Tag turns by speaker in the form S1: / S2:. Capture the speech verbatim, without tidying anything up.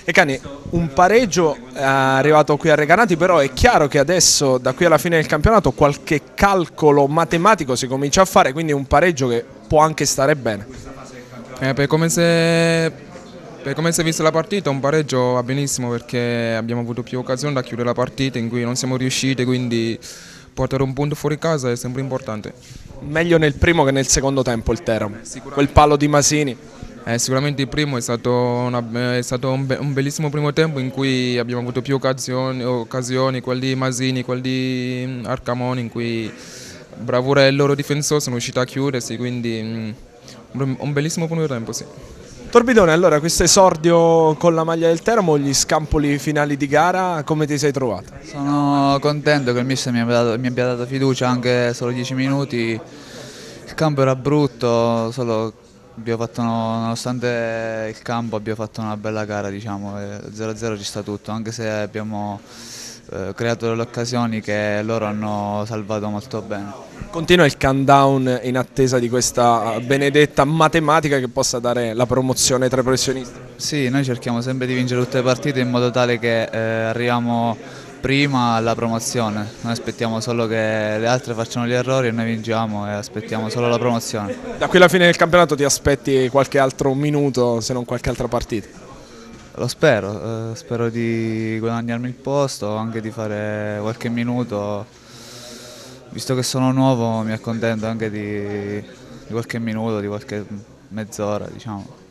S1: E Cani, un pareggio è arrivato qui a Recanati, però è chiaro che adesso, da qui alla fine del campionato, qualche calcolo matematico si comincia a fare, quindi un pareggio che può anche stare bene.
S2: Eh, per come si è, per come si è vista la partita, un pareggio va benissimo perché abbiamo avuto più occasioni da chiudere la partita in cui non siamo riusciti, quindi portare un punto fuori casa è sempre importante.
S1: Meglio nel primo che nel secondo tempo il Teramo, quel palo di Masini.
S2: Eh, sicuramente il primo è stato, una- è stato un, be- un bellissimo primo tempo in cui abbiamo avuto più occasioni, occasioni quelli di Masini, quelli di mm, Arcamoni, in cui bravura del loro difensore sono riusciti a chiudersi, quindi mm, un un bellissimo primo tempo, sì.
S1: Torbidone, allora questo esordio con la maglia del Teramo, gli scampoli finali di gara, come ti sei trovato?
S3: Sono contento che il mister mi abbia dato, mi abbia dato fiducia anche solo dieci minuti. Il campo era brutto, solo abbiamo fatto, nonostante il campo abbiamo fatto una bella gara, diciamo, zero a zero ci sta tutto, anche se abbiamo eh, creato delle occasioni che loro hanno salvato molto bene.
S1: Continua il countdown in attesa di questa benedetta matematica che possa dare la promozione tra i professionisti.
S3: Sì, noi cerchiamo sempre di vincere tutte le partite in modo tale che eh, arriviamo prima alla promozione, noi aspettiamo solo che le altre facciano gli errori e noi vinciamo e aspettiamo solo la promozione.
S1: Da qui alla fine del campionato ti aspetti qualche altro minuto, se non qualche altra partita?
S3: Lo spero, eh, spero di guadagnarmi il posto, anche di fare qualche minuto, visto che sono nuovo mi accontento anche di, di qualche minuto, di qualche mezz'ora, diciamo.